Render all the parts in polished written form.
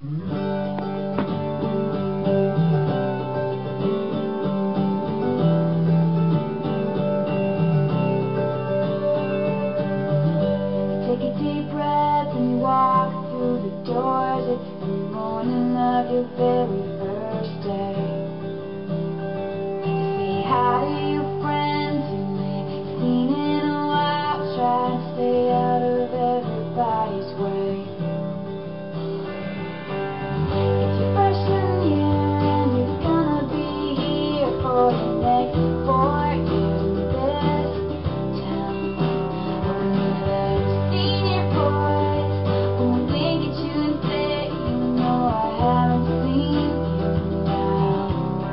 Take a deep breath and walk through the doors. It's the morning of your very first day. You say hi to your friends you ain't seen in a while. Try and stay out of everybody's way. It's your freshman year and you're gonna be here for the next 4 years in this town. Hoping that I've seen your boys won't wink at you and say, you know I haven't seen you now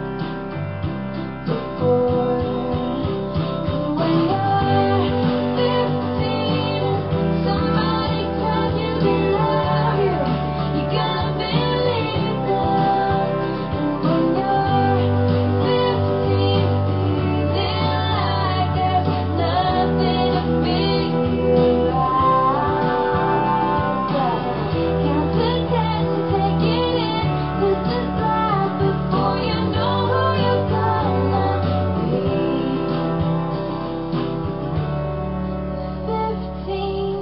before. 'Cause when you're 15, somebody tells you they love you, you gotta believe them. And when you're 15, feeling like there's nothing to figure out, but count to 10 to take it in. This is life before you know who you're gonna be. 15.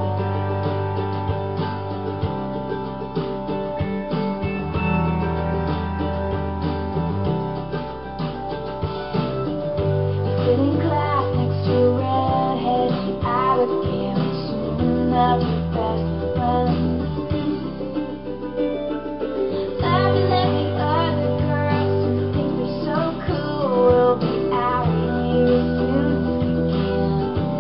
You sit in class next to a redhead. She eye with Kim, assuming that we're best friends. Laughing at the other girls who think they're so cool. We'll be out here as soon as we can.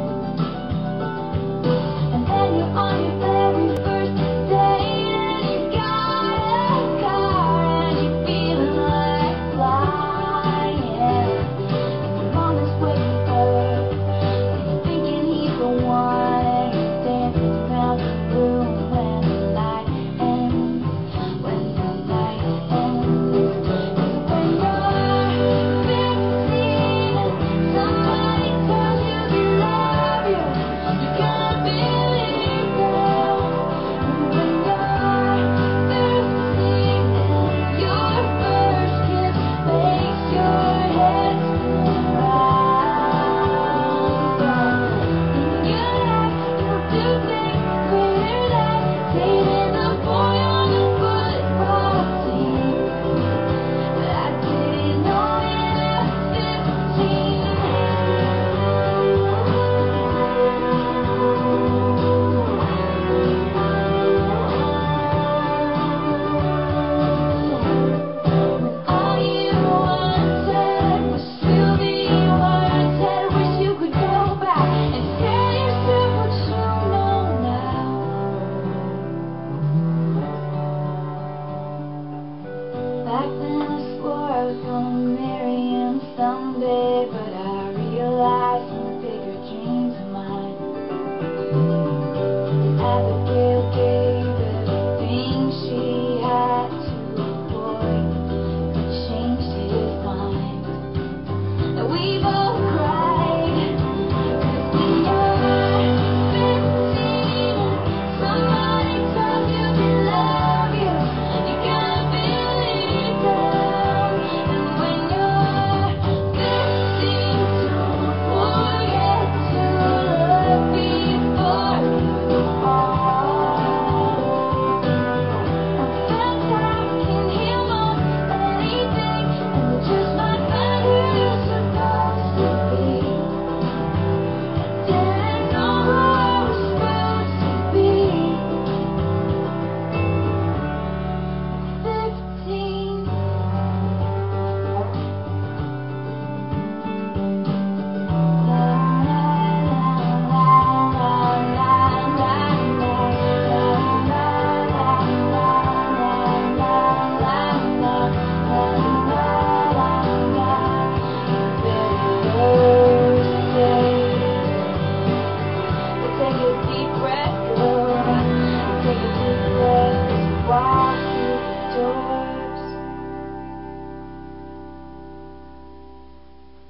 And then you're on your very first day and you got a car and you're feeling like flying. And your mom is waking up and you're thinking he's the one, and you're dancing around the room when the night ends. When the night ends. 'Cause when you're 15, somebody tells you they love you, you gotta believe them. And when you're 15 and your first kiss makes your head spin round, in your life you'll do things greater than dating a boy on the football team. But I didn't know it at 15. When all you wanted was to be wanted, wish you could go back and tell yourself what you know now. Back then I swore I was gonna marry him someday, but I realized some bigger dreams of mine. At the